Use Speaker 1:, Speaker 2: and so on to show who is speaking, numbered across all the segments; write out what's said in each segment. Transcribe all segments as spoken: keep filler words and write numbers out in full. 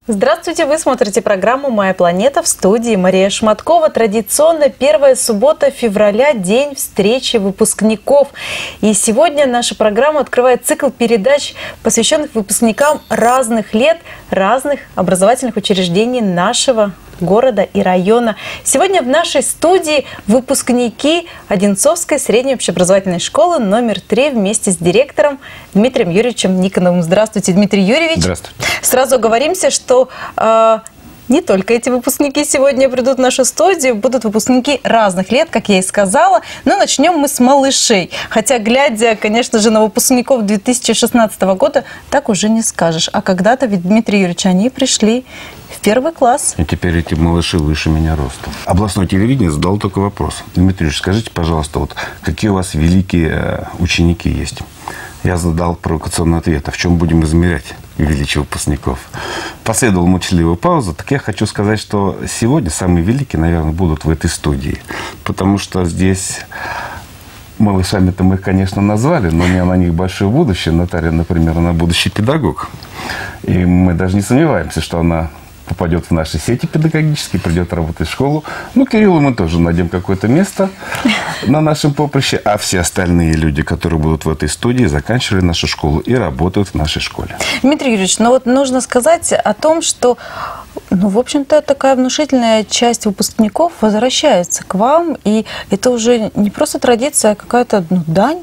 Speaker 1: Здравствуйте! Вы смотрите программу «Моя планета», в студии Мария Шматкова. Традиционно первая суббота февраля – день встречи выпускников. И сегодня наша программа открывает цикл передач, посвященных выпускникам разных лет, разных образовательных учреждений нашего города и района. Сегодня в нашей студии выпускники Одинцовской средней общеобразовательной школы номер три вместе с директором Дмитрием Юрьевичем Никоновым. Здравствуйте, Дмитрий Юрьевич.
Speaker 2: Здравствуйте. Сразу
Speaker 1: оговоримся, что э, не только эти выпускники сегодня придут в нашу студию, будут выпускники разных лет, как я и сказала. Но начнем мы с малышей. Хотя, глядя, конечно же, на выпускников две тысячи шестнадцатого года, так уже не скажешь. А когда-то ведь, Дмитрий Юрьевич, они пришли в первый класс.
Speaker 2: И теперь эти малыши выше меня ростом. Областное телевидение задало только вопрос. Дмитрий Юрьевич, скажите, пожалуйста, вот какие у вас великие ученики есть? Я задал провокационный ответ. А в чем будем измерять величие выпускников? Последовала молчаливая пауза. Так я хочу сказать, что сегодня самые великие, наверное, будут в этой студии. Потому что здесь малышами-то мы их, конечно, назвали, но у меня на них большое будущее. Наталья, например, она будущий педагог. И мы даже не сомневаемся, что она попадет в наши сети педагогические, придет работать в школу. Ну, Кириллу мы тоже найдем какое-то место на нашем поприще. А все остальные люди, которые будут в этой студии, заканчивали нашу школу и работают в нашей школе.
Speaker 1: Дмитрий Юрьевич, ну вот нужно сказать о том, что, ну, в общем-то, такая внушительная часть выпускников возвращается к вам. И это уже не просто традиция, а какая-то, ну, дань.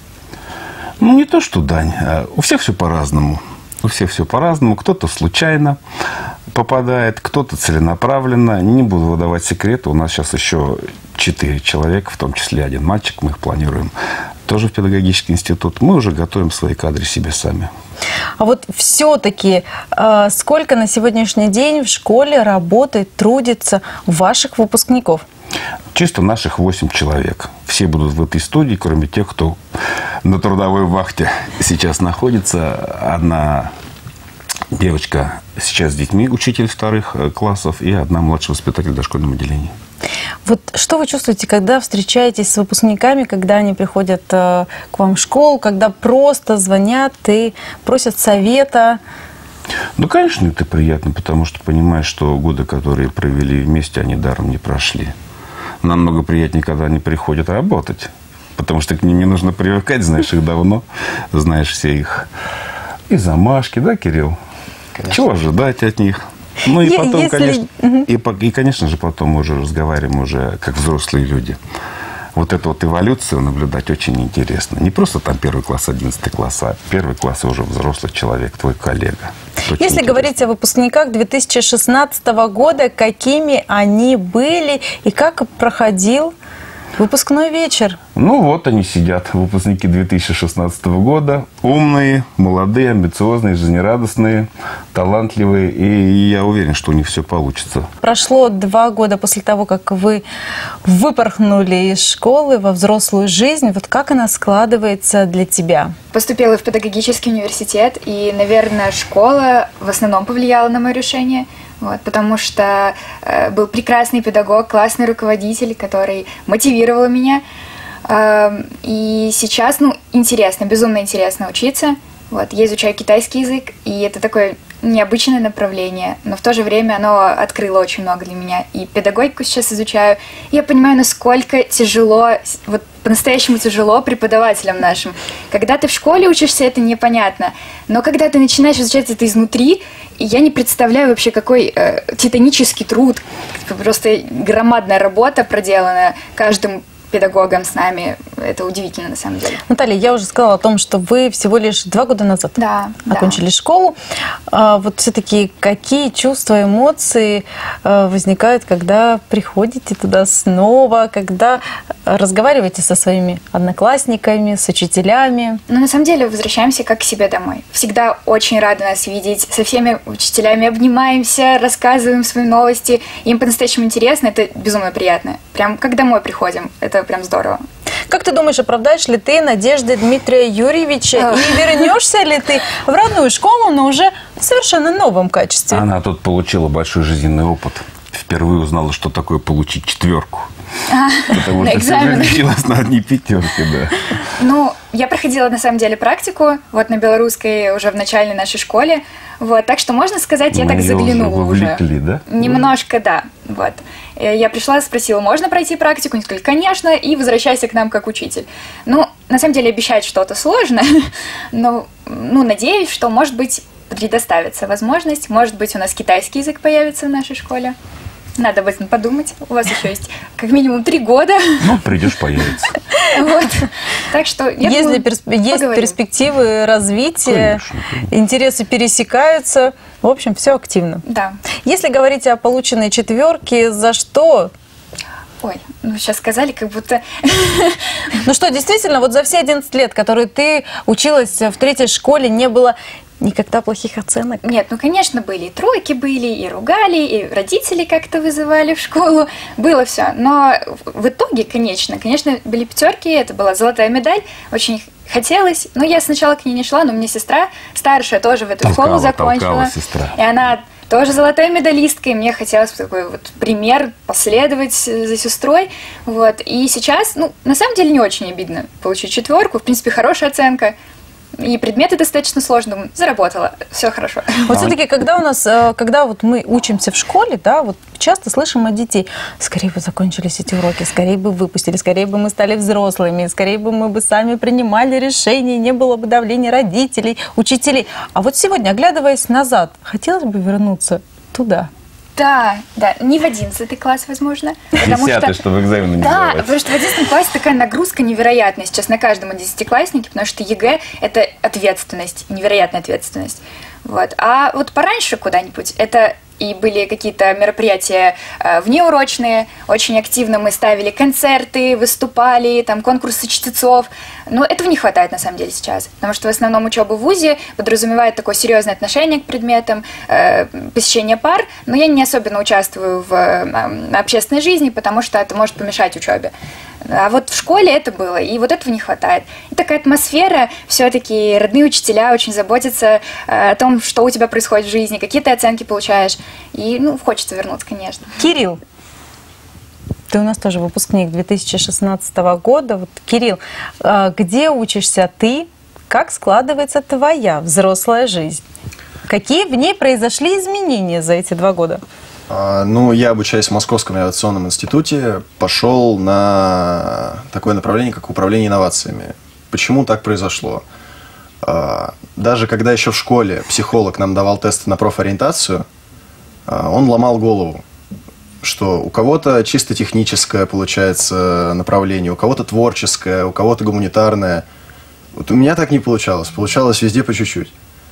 Speaker 2: Ну, не то, что дань. У всех все по-разному. У всех все по-разному. Кто-то случайно попадает, кто-то целенаправленно. Не буду выдавать секреты. У нас сейчас еще четыре человека, в том числе один мальчик. Мы их планируем тоже в педагогический институт. Мы уже готовим свои кадры себе сами.
Speaker 1: А вот все-таки э, сколько на сегодняшний день в школе работает, трудится ваших выпускников?
Speaker 2: Чисто наших восемь человек. Все будут в этой студии, кроме тех, кто на трудовой вахте сейчас находится. Одна девочка сейчас с детьми, учитель вторых классов, и одна младший воспитатель в дошкольном отделении.
Speaker 1: Вот что вы чувствуете, когда встречаетесь с выпускниками, когда они приходят э, к вам в школу, когда просто звонят и просят совета?
Speaker 2: Ну, конечно, это приятно, потому что понимаешь, что годы, которые провели вместе, они даром не прошли. Намного приятнее, когда они приходят работать. Потому что к ним не нужно привыкать, знаешь их давно, знаешь все их и замашки, да, Кирилл? Конечно. Чего ожидать от них? Ну и потом, Если... конечно, угу. и, и, конечно же, потом мы уже разговариваем уже как взрослые люди. Вот эту вот эволюцию наблюдать очень интересно. Не просто там первый класс, одиннадцатый класс, а первый класс уже взрослый человек, твой коллега. Очень
Speaker 1: Если
Speaker 2: интересно.
Speaker 1: говорить о выпускниках две тысячи шестнадцатого года, какими они были и как проходил выпускной вечер?
Speaker 2: Ну вот они сидят, выпускники две тысячи шестнадцатого года. Умные, молодые, амбициозные, жизнерадостные, талантливые. И я уверен, что у них все получится.
Speaker 1: Прошло два года после того, как вы выпорхнули из школы во взрослую жизнь. Вот как она складывается для тебя?
Speaker 3: Поступила в педагогический университет. И, наверное, школа в основном повлияла на мое решение. Вот, потому что э, был прекрасный педагог, классный руководитель, который мотивировал меня. Э, и сейчас, ну, интересно, безумно интересно учиться. Вот, я изучаю китайский язык, и это такое необычное направление, но в то же время оно открыло очень много для меня. И педагогику сейчас изучаю, и я понимаю, насколько тяжело, вот по-настоящему тяжело преподавателям нашим. Когда ты в школе учишься, это непонятно, но когда ты начинаешь изучать это изнутри, я не представляю вообще, какой э, титанический труд, просто громадная работа проделана каждым педагогам с нами. Это удивительно, на самом деле.
Speaker 1: Наталья, я уже сказала о том, что вы всего лишь два года назад
Speaker 3: да,
Speaker 1: окончили
Speaker 3: да.
Speaker 1: школу. А вот все-таки какие чувства, эмоции возникают, когда приходите туда снова, когда разговариваете со своими одноклассниками, с учителями?
Speaker 3: Ну, на самом деле, возвращаемся как к себе домой. Всегда очень рады нас видеть. Со всеми учителями обнимаемся, рассказываем свои новости. Им по-настоящему интересно, это безумно приятно. Прям как домой приходим. Это прям здорово.
Speaker 1: Как ты думаешь, оправдаешь ли ты надежды Дмитрия Юрьевича и вернешься ли ты в родную школу, но уже в совершенно новом качестве?
Speaker 2: Она тут получила большой жизненный опыт. Впервые узнала, что такое получить четверку.
Speaker 3: А,
Speaker 2: Потому что все же лечилась на одни пятерки, да.
Speaker 3: Ну, я проходила, на самом деле, практику, вот на белорусской уже в начальной нашей школе, вот, так что, можно сказать, я
Speaker 2: Мы
Speaker 3: так
Speaker 2: её
Speaker 3: заглянула
Speaker 2: уже.
Speaker 3: уже.
Speaker 2: Вовлекли, да?
Speaker 3: Немножко, да, вот. Я пришла, спросила, можно пройти практику? Они сказали, конечно, и возвращайся к нам как учитель. Ну, на самом деле, обещать что-то сложно, но, ну, надеюсь, что, может быть, предоставится возможность, может быть, у нас китайский язык появится в нашей школе. Надо об этом подумать. У вас еще есть как минимум три года.
Speaker 2: Ну, придешь, появится.
Speaker 3: Вот. Так что, я
Speaker 1: Есть,
Speaker 3: думаю,
Speaker 1: персп... есть
Speaker 3: поговорим.
Speaker 1: перспективы развития,
Speaker 2: Конечно, конечно.
Speaker 1: интересы пересекаются. В общем, все активно.
Speaker 3: Да.
Speaker 1: Если говорить о полученной четверке, за что?
Speaker 3: Ой, ну сейчас сказали, как будто...
Speaker 1: Ну что, действительно, вот за все одиннадцать лет, которые ты училась в третьей школе, не было никогда плохих оценок?
Speaker 3: Нет, ну, конечно, были и тройки были, и ругали, и родители как-то вызывали в школу. Было все. Но в итоге, конечно, конечно, были пятерки, это была золотая медаль. Очень хотелось. Ну, я сначала к ней не шла, но у меня сестра старшая тоже в эту
Speaker 2: Толкала,
Speaker 3: школу закончила.
Speaker 2: толкала сестра.
Speaker 3: И она тоже золотая медалистка, и мне хотелось такой вот пример последовать за сестрой. Вот. И сейчас, ну, на самом деле не очень обидно получить четверку. В принципе, хорошая оценка. И предметы достаточно сложные, думаю, заработала, все хорошо.
Speaker 1: Вот все-таки, когда у нас, когда вот мы учимся в школе, да, вот часто слышим от детей, скорее бы закончились эти уроки, скорее бы выпустили, скорее бы мы стали взрослыми, скорее бы мы бы сами принимали решения, не было бы давления родителей, учителей. А вот сегодня, оглядываясь назад, хотелось бы вернуться туда.
Speaker 3: Да, да, не в одиннадцатый класс, возможно.
Speaker 2: Десятый, чтобы экзамены не
Speaker 3: Да,
Speaker 2: сдавать.
Speaker 3: потому что в одиннадцатом классе такая нагрузка невероятная сейчас на каждом десятиклассники, потому что ЕГЭ – это ответственность, невероятная ответственность. Вот. А вот пораньше куда-нибудь это и были какие-то мероприятия э, внеурочные, очень активно мы ставили концерты, выступали, там конкурсы чтецов. Но этого не хватает на самом деле сейчас, потому что в основном учеба в вузе подразумевает такое серьезное отношение к предметам, э, посещение пар, но я не особенно участвую в э, общественной жизни, потому что это может помешать учебе. А вот в школе это было, и вот этого не хватает. И такая атмосфера, все-таки родные учителя очень заботятся э, о том, что у тебя происходит в жизни, какие ты оценки получаешь. И, ну, хочется вернуться, конечно.
Speaker 1: Кирилл, ты у нас тоже выпускник две тысячи шестнадцатого года. Вот, Кирилл, где учишься ты? Как складывается твоя взрослая жизнь? Какие в ней произошли изменения за эти два года?
Speaker 4: Ну, я обучаюсь в Московском авиационном институте, пошел на такое направление, как управление инновациями. Почему так произошло? Даже когда еще в школе психолог нам давал тесты на профориентацию, он ломал голову, что у кого-то чисто техническое получается направление, у кого-то творческое, у кого-то гуманитарное. Вот у меня так не получалось, получалось везде по чуть-чуть.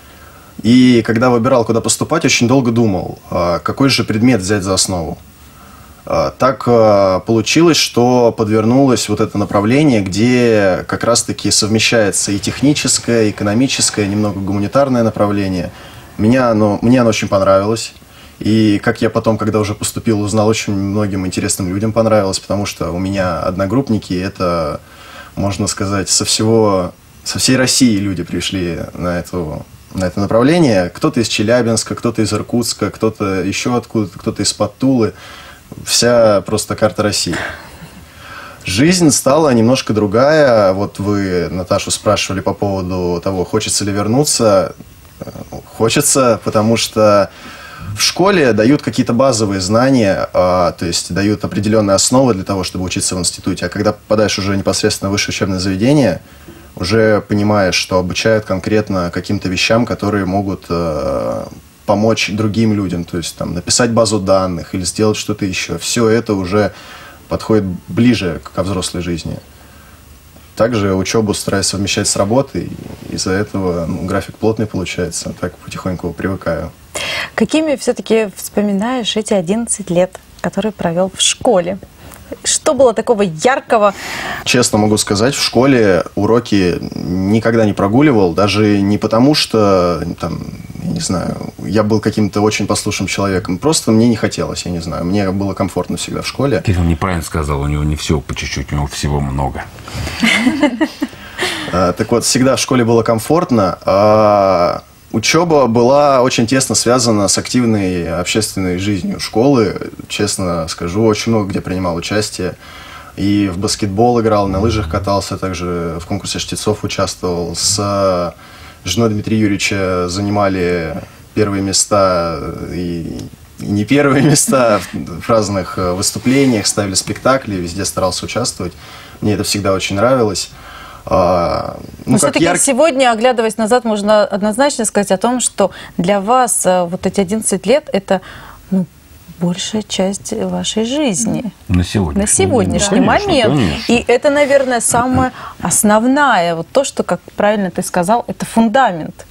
Speaker 4: И когда выбирал, куда поступать, очень долго думал, какой же предмет взять за основу. Так получилось, что подвернулось вот это направление, где как раз-таки совмещается и техническое, и экономическое, немного гуманитарное направление. Меня оно, мне оно очень понравилось. И как я потом, когда уже поступил, узнал, очень многим интересным людям понравилось, потому что у меня одногруппники, это, можно сказать, со всего, со всей России люди пришли на эту... на это направление. Кто-то из Челябинска, кто-то из Иркутска, кто-то еще откуда-то, кто-то из-под Тулы. Вся просто карта России. Жизнь стала немножко другая. Вот вы Наташу спрашивали по поводу того, хочется ли вернуться. Хочется, потому что в школе дают какие-то базовые знания, то есть дают определенные основы для того, чтобы учиться в институте. А когда попадаешь уже непосредственно в высшее учебное заведение, уже понимаешь, что обучают конкретно каким-то вещам, которые могут э, помочь другим людям. То есть там, написать базу данных или сделать что-то еще. Все это уже подходит ближе ко взрослой жизни. Также учебу стараюсь совмещать с работой. Из-за этого ну, график плотный получается. Так потихоньку привыкаю.
Speaker 1: Какими все-таки вспоминаешь эти одиннадцать лет, которые провел в школе? Что было такого яркого?
Speaker 4: Честно могу сказать, в школе уроки никогда не прогуливал, даже не потому, что, там, я не знаю, я был каким-то очень послушным человеком, просто мне не хотелось, я не знаю, мне было комфортно всегда в школе.
Speaker 2: Кирилл неправильно сказал, у него не все по чуть-чуть, у него всего много.
Speaker 4: Так вот, всегда в школе было комфортно, а учеба была очень тесно связана с активной общественной жизнью школы. Честно скажу, очень много где принимал участие. И в баскетбол играл, на лыжах катался, также в конкурсе чтецов участвовал. С женой Дмитрия Юрьевича занимали первые места и, и не первые места в разных выступлениях, ставили спектакли, везде старался участвовать. Мне это всегда очень нравилось. А, ну,
Speaker 1: Но все-таки яр... сегодня, оглядываясь назад, можно однозначно сказать о том, что для вас вот эти одиннадцать лет – это ну, большая часть вашей жизни.
Speaker 2: На сегодняшний,
Speaker 1: На сегодняшний
Speaker 2: да.
Speaker 1: момент. Конечно, конечно. И это, наверное, самое основное. Вот то, что, как правильно ты сказал, это фундамент.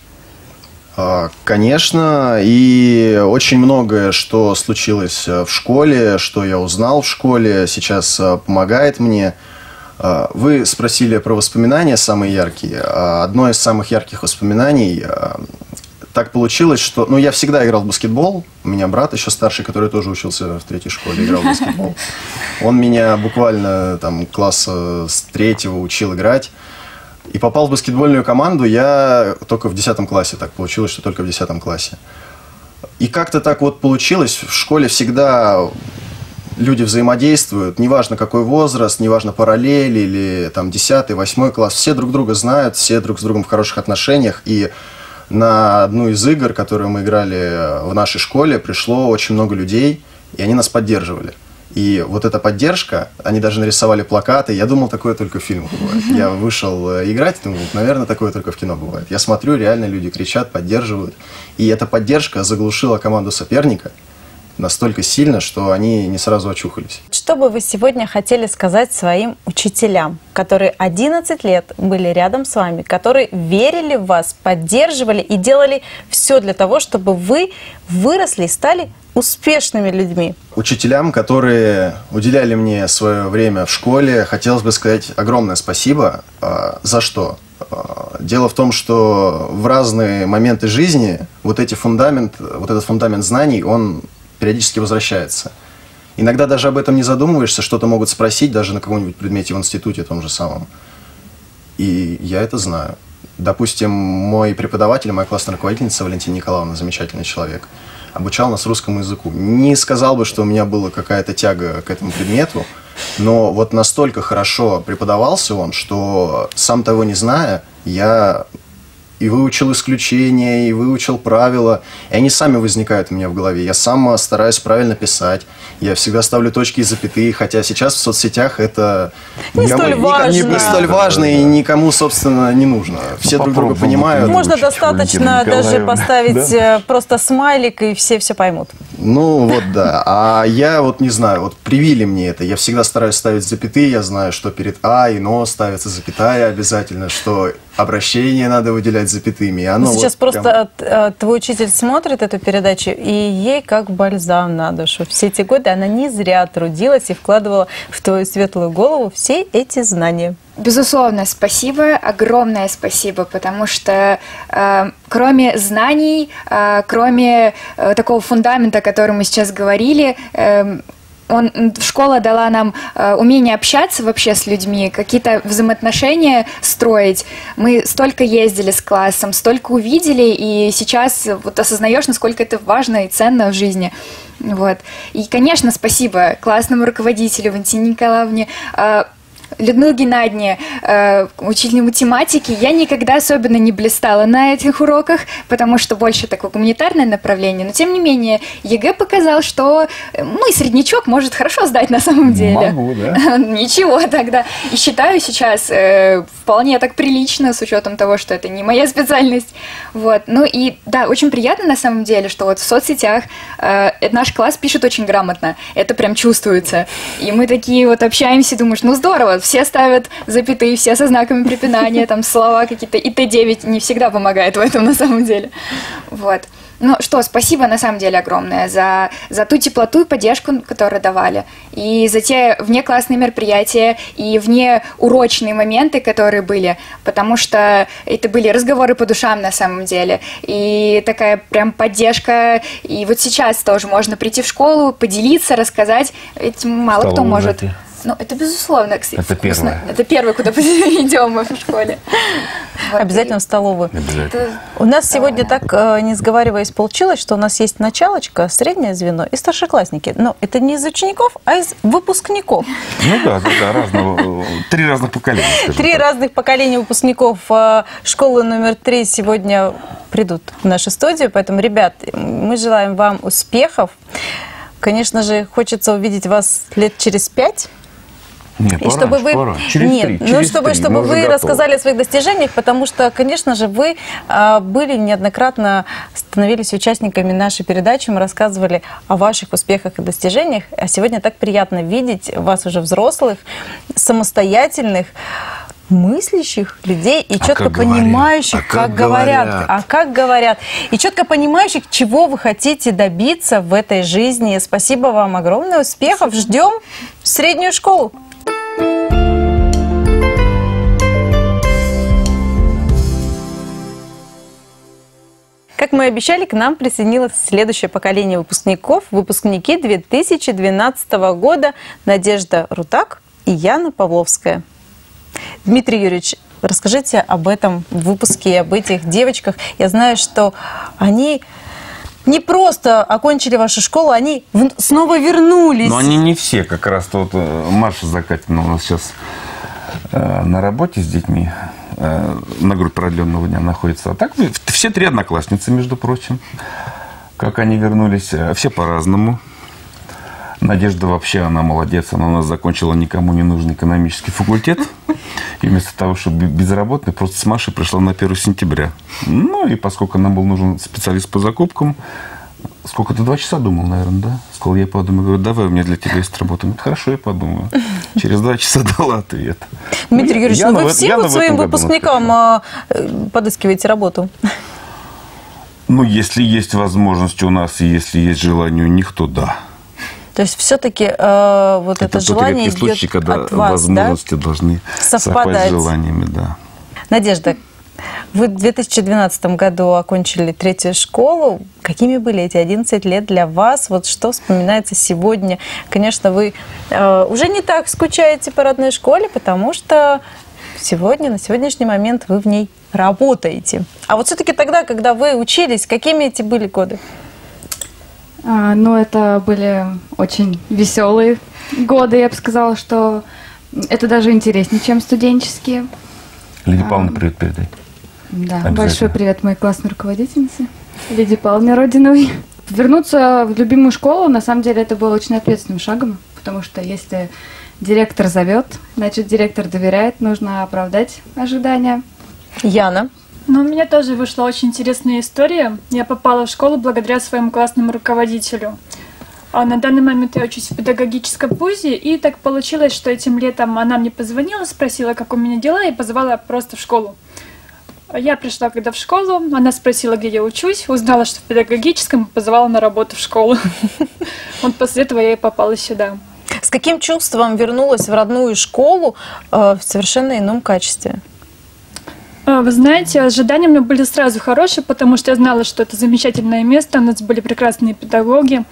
Speaker 4: Конечно, и очень многое, что случилось в школе, что я узнал в школе, сейчас помогает мне. Вы спросили про воспоминания самые яркие. Одно из самых ярких воспоминаний, так получилось, что... Ну, я всегда играл в баскетбол. У меня брат еще старший, который тоже учился в третьей школе, играл в баскетбол. Он меня буквально там класса с третьего учил играть. И попал в баскетбольную команду я только в десятом классе. Так получилось, что только в десятом классе. И как-то так вот получилось. В школе всегда... Люди взаимодействуют, неважно какой возраст, неважно параллель или там десятый, восьмой класс, все друг друга знают, все друг с другом в хороших отношениях. И на одну из игр, которую мы играли в нашей школе, пришло очень много людей, и они нас поддерживали. И вот эта поддержка, они даже нарисовали плакаты, я думал, такое только в фильмах бывает. Я вышел играть, думал, наверное, такое только в кино бывает. Я смотрю, реально люди кричат, поддерживают. И эта поддержка заглушила команду соперника настолько сильно, что они не сразу очухались.
Speaker 1: Что бы вы сегодня хотели сказать своим учителям, которые одиннадцать лет были рядом с вами, которые верили в вас, поддерживали и делали все для того, чтобы вы выросли и стали успешными людьми?
Speaker 4: Учителям, которые уделяли мне свое время в школе, хотелось бы сказать огромное спасибо. За что? Дело в том, что в разные моменты жизни вот, эти фундамент, вот этот фундамент знаний, он периодически возвращается. Иногда даже об этом не задумываешься, что-то могут спросить даже на каком-нибудь предмете в институте том же самом. И я это знаю. Допустим, мой преподаватель, моя классная руководительница Валентина Николаевна, замечательный человек, обучал нас русскому языку. Не сказал бы, что у меня была какая-то тяга к этому предмету, но вот настолько хорошо преподавался он, что сам того не зная, я... и выучил исключения, и выучил правила. И они сами возникают у меня в голове. Я сам стараюсь правильно писать. Я всегда ставлю точки и запятые, хотя сейчас в соцсетях это
Speaker 1: не
Speaker 4: никому,
Speaker 1: столь важно,
Speaker 4: не, не столь важно и никому, собственно, не нужно. Все друг друга понимают.
Speaker 1: Можно достаточно даже поставить да? просто смайлик, и все все поймут.
Speaker 4: Ну вот да. А я вот не знаю, вот привили мне это. Я всегда стараюсь ставить запятые. Я знаю, что перед А и Но ставится запятая обязательно, что обращение надо выделять запятыми. И оно
Speaker 1: Сейчас
Speaker 4: вот
Speaker 1: просто
Speaker 4: прям...
Speaker 1: твой учитель смотрит эту передачу, и ей как бальзам на душу. Все эти годы она не зря трудилась и вкладывала в твою светлую голову все эти знания.
Speaker 3: Безусловно, спасибо, огромное спасибо, потому что э, кроме знаний, э, кроме э, такого фундамента, о котором мы сейчас говорили, э, Он, школа дала нам э, умение общаться вообще с людьми, какие-то взаимоотношения строить. Мы столько ездили с классом, столько увидели, и сейчас вот осознаешь, насколько это важно и ценно в жизни. Вот. И, конечно, спасибо классному руководителю Валентине Николаевне, э, Людмиле Геннадьевне, э, учитель математики. Я никогда особенно не блистала на этих уроках, потому что больше такое гуманитарное направление. Но, тем не менее, ЕГЭ показал, что ну, и среднячок может хорошо сдать на самом деле.
Speaker 2: Могу, да?
Speaker 3: Ничего тогда. И считаю сейчас э, вполне так прилично, с учетом того, что это не моя специальность. Вот. Ну и да, очень приятно на самом деле, что вот в соцсетях э, наш класс пишет очень грамотно. Это прям чувствуется. И мы такие вот общаемся, думаешь, ну здорово, все ставят запятые, все со знаками препинания, там слова какие-то, и Т девять не всегда помогает в этом на самом деле. Вот. Ну что, спасибо на самом деле огромное за, за ту теплоту и поддержку, которую давали, и за те внеклассные мероприятия и внеурочные моменты, которые были, потому что это были разговоры по душам на самом деле, и такая прям поддержка, и вот сейчас тоже можно прийти в школу, поделиться, рассказать, ведь мало
Speaker 2: Столовой
Speaker 3: кто может.
Speaker 2: зайти.
Speaker 3: Ну, это безусловно, кстати,
Speaker 2: это
Speaker 3: вкусно.
Speaker 2: первое.
Speaker 3: Это первое, куда идем мы в школе. Вот,
Speaker 1: Обязательно
Speaker 3: и...
Speaker 1: в столовую.
Speaker 2: Обязательно.
Speaker 3: Это...
Speaker 1: У нас сегодня так, э, не сговариваясь, получилось, что у нас есть началочка, среднее звено и старшеклассники. Но это не из учеников, а из выпускников.
Speaker 2: Ну да, да, да, разного, три разных поколения.
Speaker 1: Три
Speaker 2: так.
Speaker 1: разных поколения выпускников э, школы номер три сегодня придут в нашу студию. Поэтому, ребят, мы желаем вам успехов. Конечно же, хочется увидеть вас лет через пять.
Speaker 2: Нет,
Speaker 1: И
Speaker 2: пораньше,
Speaker 1: чтобы вы,
Speaker 2: пораньше. Через
Speaker 1: нет,
Speaker 2: три,
Speaker 1: ну
Speaker 2: через
Speaker 1: чтобы,
Speaker 2: три,
Speaker 1: чтобы
Speaker 2: мы уже
Speaker 1: вы
Speaker 2: готовы.
Speaker 1: рассказали о своих достижениях, потому что, конечно же, вы а, были неоднократно становились участниками нашей передачи, мы рассказывали о ваших успехах и достижениях, а сегодня так приятно видеть вас уже взрослых, самостоятельных, мыслящих людей и
Speaker 2: А
Speaker 1: четко
Speaker 2: как говорят?
Speaker 1: понимающих,
Speaker 2: А
Speaker 1: как,
Speaker 2: как
Speaker 1: говорят,
Speaker 2: говорят?
Speaker 1: а как говорят, и четко понимающих, чего вы хотите добиться в этой жизни. Спасибо вам огромное, успехов, ждем среднюю школу. Как мы и обещали, к нам присоединилось следующее поколение выпускников, выпускники две тысячи двенадцатого года, Надежда Рутак и Яна Павловская. Дмитрий Юрьевич, расскажите об этом выпуске и об этих девочках. Я знаю, что они не просто окончили вашу школу, они снова вернулись.
Speaker 2: Но они не все, как раз то вот Маша Закатина у нас сейчас э, на работе с детьми, э, на группе продленного дня находится. А так все три одноклассницы, между прочим. Как они вернулись, все по-разному. Надежда вообще, она молодец, она у нас закончила никому не нужный экономический факультет. И вместо того, чтобы безработной, просто с Машей пришла на первое сентября. Ну, и поскольку нам был нужен специалист по закупкам, сколько ты, два часа думал, наверное, да? Сказал, я подумаю, говорю, давай, у меня для тебя есть работа. Говорит, хорошо, я подумаю. Через два часа дала ответ.
Speaker 1: Дмитрий Юрьевич, ну вы всем вот своим
Speaker 2: году
Speaker 1: выпускникам подыскиваете работу?
Speaker 2: Ну, если есть возможность у нас, и если есть желание у них, то да.
Speaker 1: То есть все-таки э, вот это, это желание идет
Speaker 2: случай, когда
Speaker 1: от вас,
Speaker 2: возможности
Speaker 1: да?
Speaker 2: должны
Speaker 1: совпадать.
Speaker 2: совпасть с желаниями, да.
Speaker 1: Надежда, вы в две тысячи двенадцатом году окончили третью школу. Какими были эти одиннадцать лет для вас? Вот что вспоминается сегодня? Конечно, вы э, уже не так скучаете по родной школе, потому что сегодня, на сегодняшний момент вы в ней работаете. А вот все-таки тогда, когда вы учились, какими эти были годы?
Speaker 5: А, ну, это были очень веселые годы. Я бы сказала, что это даже интереснее, чем студенческие.
Speaker 2: Лидия Павловна, привет передай.
Speaker 5: Да, большой привет моей классной руководительнице Лидии Павловне Родиновой. Вернуться в любимую школу, на самом деле, это было очень ответственным шагом, потому что если директор зовет, значит, директор доверяет, нужно оправдать ожидания.
Speaker 1: Яна?
Speaker 6: Ну, у меня тоже вышла очень интересная история. Я попала в школу благодаря своему классному руководителю. А на данный момент я учусь в педагогическом вузе, и так получилось, что этим летом она мне позвонила, спросила, как у меня дела, и позвала просто в школу. Я пришла когда в школу, она спросила, где я учусь, узнала, что в педагогическом, и позвала на работу в школу. Вот после этого я и попала сюда.
Speaker 1: С каким чувством вернулась в родную школу в совершенно ином качестве?
Speaker 6: Вы знаете, ожидания у меня были сразу хорошие, потому что я знала, что это замечательное место, у нас были прекрасные педагоги,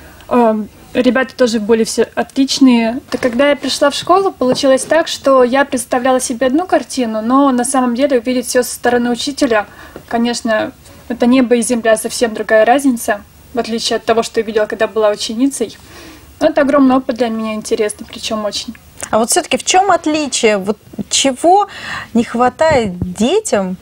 Speaker 6: ребята тоже были все отличные. Так когда я пришла в школу, получилось так, что я представляла себе одну картину, но на самом деле увидеть все со стороны учителя, конечно, это небо и земля, совсем другая разница, в отличие от того, что я видела, когда была ученицей. Но это огромный опыт для меня, интересный, причем очень.
Speaker 1: А вот все-таки в чем отличие? Вот чего не хватает детям,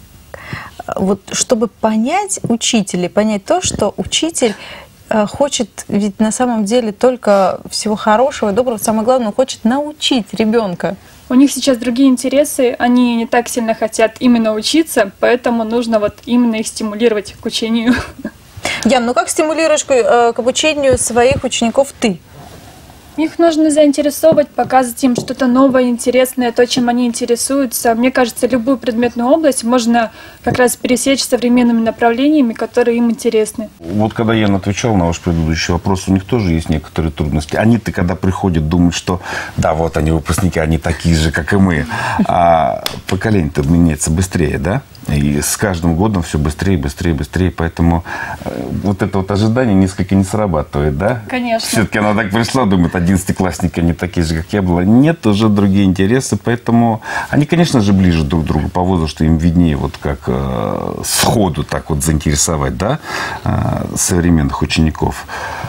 Speaker 1: вот, чтобы понять учителя, понять то, что учитель э, хочет, ведь на самом деле только всего хорошего и доброго, самое главное, он хочет научить ребенка.
Speaker 6: У них сейчас другие интересы, они не так сильно хотят именно учиться, поэтому нужно вот именно их стимулировать к учению.
Speaker 1: Ян, ну как стимулируешь к, э, к обучению своих учеников ты?
Speaker 6: Их нужно заинтересовывать, показывать им что-то новое, интересное, то, чем они интересуются. Мне кажется, любую предметную область можно как раз пересечь современными направлениями, которые им интересны.
Speaker 2: Вот когда я отвечал на ваш предыдущий вопрос, у них тоже есть некоторые трудности. Они-то, когда приходят, думают, что да, вот они выпускники, они такие же, как и мы. А поколение-то меняется быстрее, да? И с каждым годом все быстрее, быстрее, быстрее. Поэтому вот это вот ожидание несколько не срабатывает, да?
Speaker 6: Конечно.
Speaker 2: Все-таки она так пришла, думает, одиннадцатиклассники, они такие же, как я была. Нет, уже другие интересы. Поэтому они, конечно же, ближе друг к другу по возрасту. Им виднее вот как э, сходу так вот заинтересовать, да, э, современных учеников.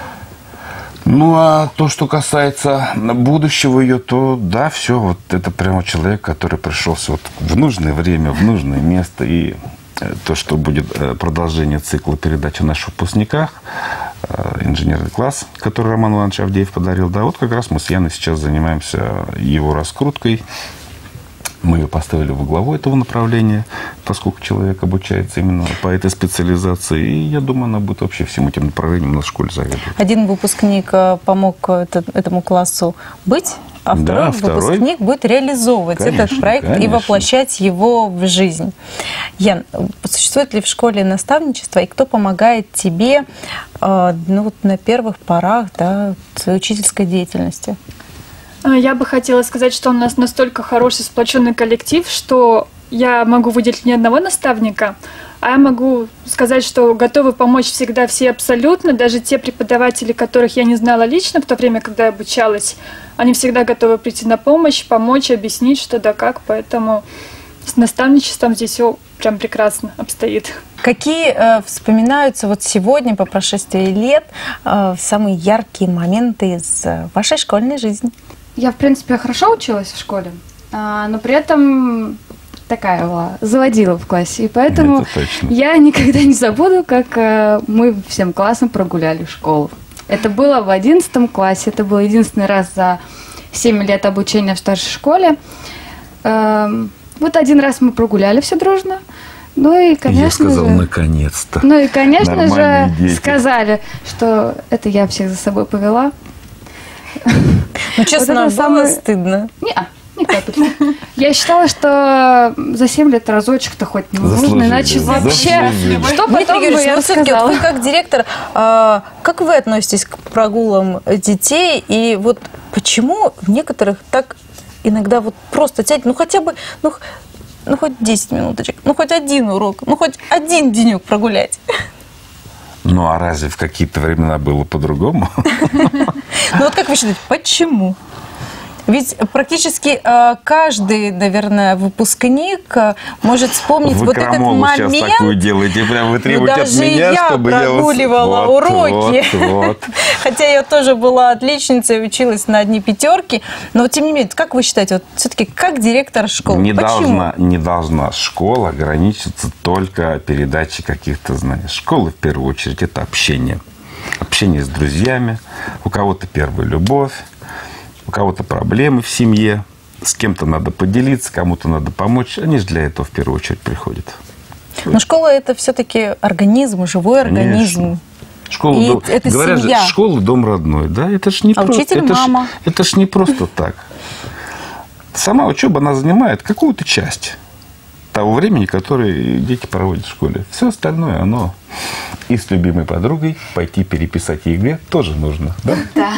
Speaker 2: Ну, а то, что касается будущего ее, то да, все, вот это прямо человек, который пришелся вот в нужное время, в нужное место. И то, что будет продолжение цикла передач о наших выпускниках, инженерный класс, который Роман Иванович Авдеев подарил, да, вот как раз мы с Яной сейчас занимаемся его раскруткой. Мы ее поставили во главу этого направления, поскольку человек обучается именно по этой специализации. И я думаю, она будет вообще всем этим направлением на школе заведовать.
Speaker 1: Один выпускник помог это, этому классу быть, а второй, да, второй выпускник будет реализовывать конечно, этот проект конечно. И воплощать его в жизнь. Ян, существует ли в школе наставничество, и кто помогает тебе ну, вот на первых порах, да, своей учительской деятельности?
Speaker 6: Я бы хотела сказать, что у нас настолько хороший сплоченный коллектив, что я могу выделить не одного наставника, а я могу сказать, что готовы помочь всегда все абсолютно, даже те преподаватели, которых я не знала лично в то время, когда я обучалась, они всегда готовы прийти на помощь, помочь, объяснить, что да как, поэтому с наставничеством здесь все прям прекрасно обстоит.
Speaker 1: Какие э, вспоминаются вот сегодня, по прошествии лет, э, самые яркие моменты из э, вашей школьной жизни?
Speaker 5: Я, в принципе, хорошо училась в школе, но при этом такая была, заводила в классе. И поэтому я никогда не забуду, как мы всем классом прогуляли школу. Это было в одиннадцатом классе, это был единственный раз за семь лет обучения в старшей школе. Вот один раз мы прогуляли все дружно. Ну и, конечно
Speaker 2: я сказал,
Speaker 5: же,
Speaker 2: наконец-то.
Speaker 5: Ну и, конечно
Speaker 2: Нормальные
Speaker 5: же,
Speaker 2: дети.
Speaker 5: Сказали, что это я всех за собой повела.
Speaker 1: Ну, честно, вот было самое... стыдно?
Speaker 5: Не-а, не капельки. Я считала, что за семь лет разочек-то хоть не нужно, иначе вообще... Что потом бы я рассказала?
Speaker 1: Вы как директор, а, как вы относитесь к прогулам детей? И вот почему в некоторых так иногда вот просто тянет, ну хотя бы, ну, ну хоть десять минуточек, ну хоть один урок, ну хоть один денек прогулять?
Speaker 2: Ну, а разве в какие-то времена было по-другому?
Speaker 1: Ну, вот как вы считаете, почему? Ведь практически э, каждый, наверное, выпускник э, может вспомнить
Speaker 2: вы
Speaker 1: вот этот момент.
Speaker 2: Вы сейчас такую делаете, прям вы требуете
Speaker 1: ну,
Speaker 2: от меня,
Speaker 1: я
Speaker 2: чтобы я...
Speaker 1: прогуливала
Speaker 2: вот,
Speaker 1: уроки.
Speaker 2: Вот, вот.
Speaker 1: Хотя я тоже была отличницей, училась на одни пятерки. Но, тем не менее, как вы считаете, вот все-таки как директор школы,
Speaker 2: не
Speaker 1: почему?
Speaker 2: Должна, не должна школа ограничиться только передачей каких-то знаний. Школа, в первую очередь, это общение. Общение с друзьями. У кого-то первая любовь. У кого-то проблемы в семье, с кем-то надо поделиться, кому-то надо помочь. Они же для этого в первую очередь приходят.
Speaker 1: Но школа – это все-таки организм, живой организм.
Speaker 2: Конечно. Школа, дом,
Speaker 1: это
Speaker 2: говорят
Speaker 1: семья.
Speaker 2: Же, школа – дом родной. Да? Это ж не
Speaker 1: а
Speaker 2: просто,
Speaker 1: учитель
Speaker 2: это
Speaker 1: мама.
Speaker 2: Ж, это ж не просто так. Сама учеба, она занимает какую-то часть того времени, которое дети проводят в школе. Все остальное, оно и с любимой подругой пойти переписать ЕГЭ тоже нужно. Да.
Speaker 3: Да.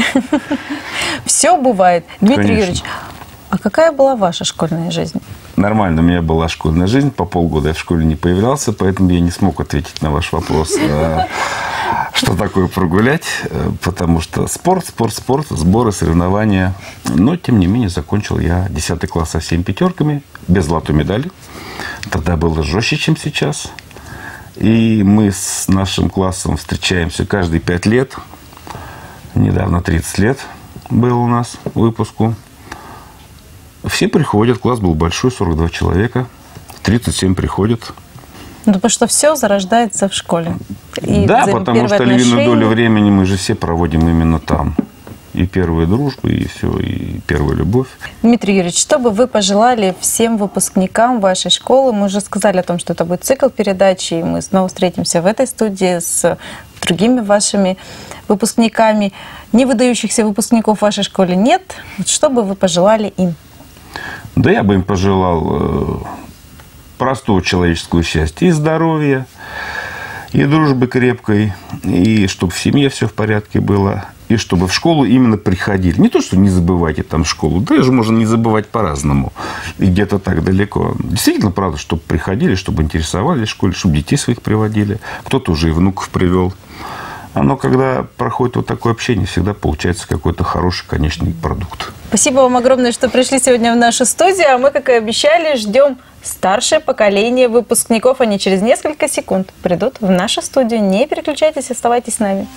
Speaker 1: Все бывает. Дмитрий
Speaker 2: Конечно.
Speaker 1: Юрьевич, а какая была ваша школьная жизнь?
Speaker 2: Нормально, у меня была школьная жизнь. По полгода я в школе не появлялся, поэтому я не смог ответить на ваш вопрос, что такое прогулять. Потому что спорт, спорт, спорт, сборы, соревнования. Но, тем не менее, закончил я десятый класс со всеми пятерками, без золотой медали. Тогда было жестче, чем сейчас. И мы с нашим классом встречаемся каждые пять лет. Недавно тридцать лет было у нас выпуску. Все приходят, класс был большой, сорок два человека, тридцать семь приходят.
Speaker 1: Ну, потому что все зарождается в школе. И
Speaker 2: да, потому что львиную долю времени мы же все проводим именно там. И первую дружбу, и все, и первую любовь.
Speaker 1: Дмитрий Юрьевич, что бы вы пожелали всем выпускникам вашей школы? Мы уже сказали о том, что это будет цикл передачи, и мы снова встретимся в этой студии с другими вашими выпускниками. Не выдающихся выпускников в вашей школе нет. Вот что бы вы пожелали им?
Speaker 2: Да я бы им пожелал простого человеческого счастья и здоровья, и дружбы крепкой, и чтобы в семье все в порядке было. и чтобы в школу именно приходили. Не то, что не забывайте там школу, даже можно не забывать по-разному, и где-то так далеко. Действительно, правда, чтобы приходили, чтобы интересовались в школе, чтобы детей своих приводили. Кто-то уже и внуков привел. Оно, когда проходит вот такое общение, всегда получается какой-то хороший конечный продукт.
Speaker 1: Спасибо вам огромное, что пришли сегодня в нашу студию. А мы, как и обещали, ждем старшее поколение выпускников. Они через несколько секунд придут в нашу студию. Не переключайтесь, оставайтесь с нами.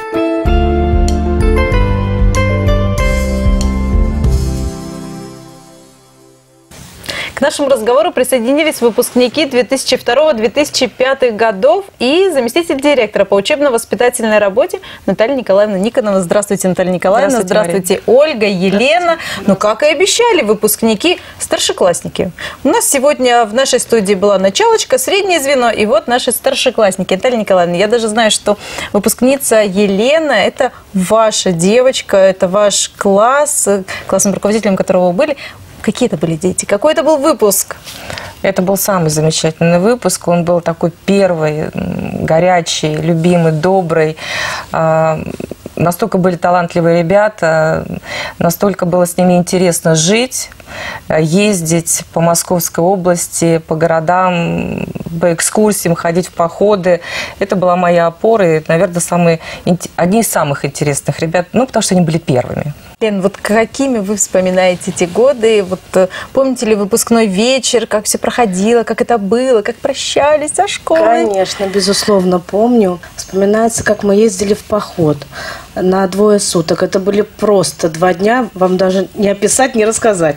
Speaker 1: К нашему разговору присоединились выпускники две тысячи второго — две тысячи пятого годов и заместитель директора по учебно-воспитательной работе Наталья Николаевна Никонова. Здравствуйте, Наталья Николаевна. Здравствуйте, Здравствуйте Ольга, Елена. Ну, как и обещали, выпускники, старшеклассники. У нас сегодня в нашей студии была началочка, среднее звено, и вот наши старшеклассники. Наталья Николаевна, я даже знаю, что выпускница Елена – это ваша девочка, это ваш класс, классным руководителем которого вы были. Какие это были дети? Какой это был выпуск?
Speaker 7: Это был самый замечательный выпуск. Он был такой первый, горячий, любимый, добрый. Настолько были талантливые ребята, настолько было с ними интересно жить, ездить по Московской области, по городам, по экскурсиям, ходить в походы. Это была моя опора и, наверное, самые, одни из самых интересных ребят, ну, потому что они были первыми.
Speaker 1: Лен, вот какими вы вспоминаете эти годы? Вот помните ли выпускной вечер, как все проходило, как это было, как прощались со школой?
Speaker 8: Конечно, безусловно, помню. Вспоминается, как мы ездили в поход на двое суток. Это были просто два дня, вам даже не описать, не рассказать.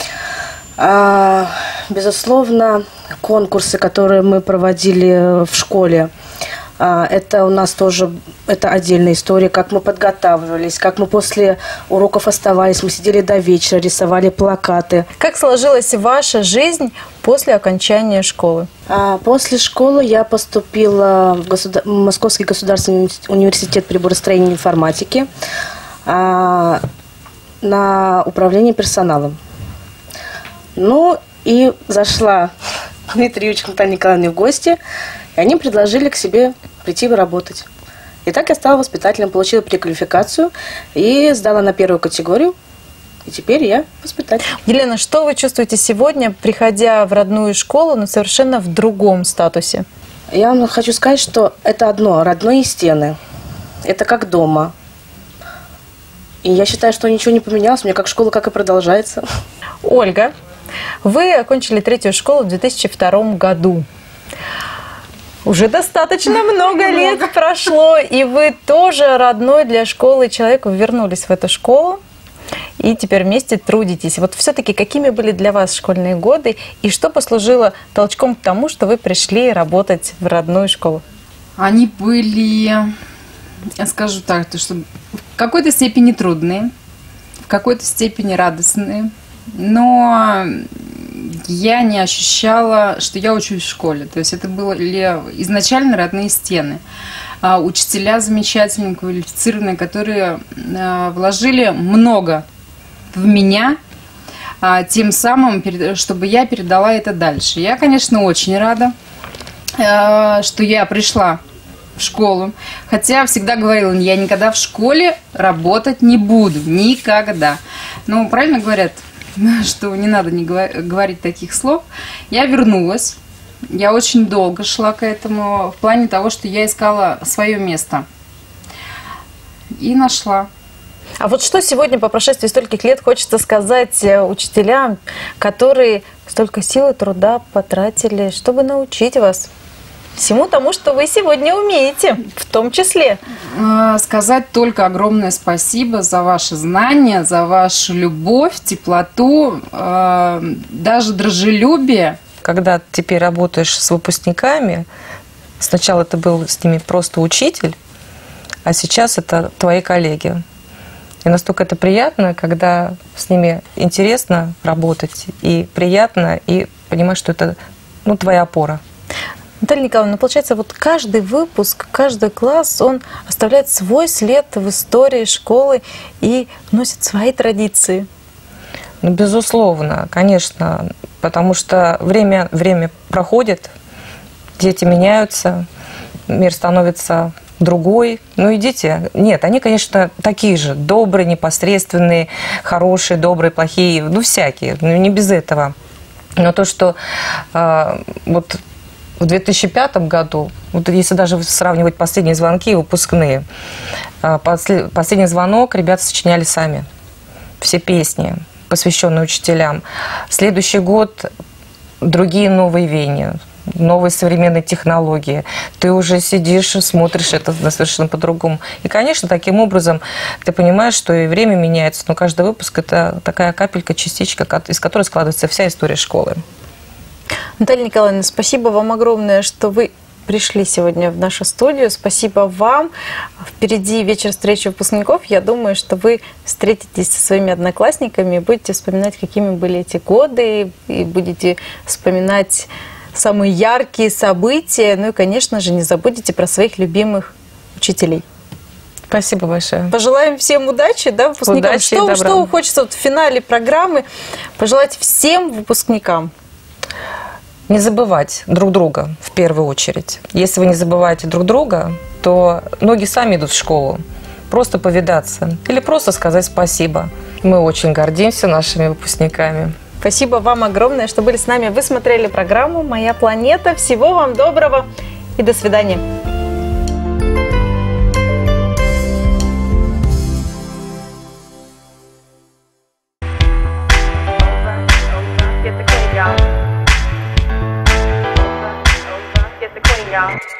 Speaker 8: А, безусловно, конкурсы, которые мы проводили в школе, это у нас тоже, это отдельная история, как мы подготавливались, как мы после уроков оставались, мы сидели до вечера, рисовали плакаты.
Speaker 1: Как сложилась ваша жизнь после окончания школы?
Speaker 8: После школы я поступила в государ... Московский государственный университет приборостроения и информатики на управление персоналом. Ну и зашла к Дмитрию Юрьевичу Наталье Николаевне в гости, и они предложили к себе прийти работать. И так я стала воспитателем, получила переквалификацию и сдала на первую категорию. И теперь я воспитатель.
Speaker 1: Елена, что вы чувствуете сегодня, приходя в родную школу, но совершенно в другом статусе?
Speaker 8: Я вам хочу сказать, что это одно, родные стены. Это как дома. И я считаю, что ничего не поменялось. У меня как школа, как и продолжается.
Speaker 1: Ольга, вы окончили третью школу в две тысячи втором году. Уже достаточно много лет прошло, и вы тоже родной для школы человек, вы вернулись в эту школу и теперь вместе трудитесь. Вот все-таки какими были для вас школьные годы, и что послужило толчком к тому, что вы пришли работать в родную школу?
Speaker 9: Они были, я скажу так, то, что в какой-то степени трудные, в какой-то степени радостные, но я не ощущала, что я учусь в школе. То есть это были изначально родные стены. А учителя замечательные, квалифицированные, которые а, вложили много в меня, а, тем самым, чтобы я передала это дальше. Я, конечно, очень рада, а, что я пришла в школу. Хотя всегда говорила, я никогда в школе работать не буду. Никогда. Но правильно говорят, что не надо не говорить таких слов. Я вернулась. Я очень долго шла к этому в плане того, что я искала свое место. И нашла.
Speaker 1: А вот что сегодня, по прошествии стольких лет, хочется сказать учителям, которые столько сил и труда потратили, чтобы научить вас всему тому, что вы сегодня умеете, в том числе?
Speaker 9: Сказать только огромное спасибо за ваши знания, за вашу любовь, теплоту, даже дружелюбие.
Speaker 7: Когда теперь работаешь с выпускниками, сначала ты был с ними просто учитель, а сейчас это твои коллеги. И настолько это приятно, когда с ними интересно работать, и приятно, и понимаешь, что это, ну, твоя опора.
Speaker 1: Наталья Николаевна, получается, вот каждый выпуск, каждый класс, он оставляет свой след в истории школы и вносит свои традиции.
Speaker 7: Ну, безусловно, конечно, потому что время, время проходит, дети меняются, мир становится другой. Ну, идите. Нет, они, конечно, такие же. Добрые, непосредственные, хорошие, добрые, плохие. Ну, всякие. Ну, не без этого. Но то, что э, вот в две тысячи пятом году, вот если даже сравнивать последние звонки и выпускные, э, послед, последний звонок ребята сочиняли сами. Все песни, посвященные учителям. Следующий год другие новые веяния, новые современные технологии. Ты уже сидишь и смотришь это совершенно по-другому. И, конечно, таким образом ты понимаешь, что и время меняется, но каждый выпуск – это такая капелька, частичка, из которой складывается вся история школы.
Speaker 1: Наталья Николаевна, спасибо вам огромное, что вы пришли сегодня в нашу студию. Спасибо вам. Впереди вечер встречи выпускников. Я думаю, что вы встретитесь со своими одноклассниками, будете вспоминать, какими были эти годы, и будете вспоминать самые яркие события. Ну и, конечно же, не забудете про своих любимых учителей.
Speaker 7: Спасибо большое.
Speaker 1: Пожелаем всем удачи, да, выпускникам.
Speaker 7: Удачи
Speaker 1: что,
Speaker 7: и добра.
Speaker 1: Что хочется вот в финале программы пожелать всем выпускникам?
Speaker 7: Не забывать друг друга в первую очередь. Если вы не забываете друг друга, то ноги сами идут в школу. Просто повидаться или просто сказать спасибо. Мы очень гордимся нашими выпускниками.
Speaker 1: Спасибо вам огромное, что были с нами. Вы смотрели программу «Моя планета». Всего вам доброго и до свидания.
Speaker 10: Y'all.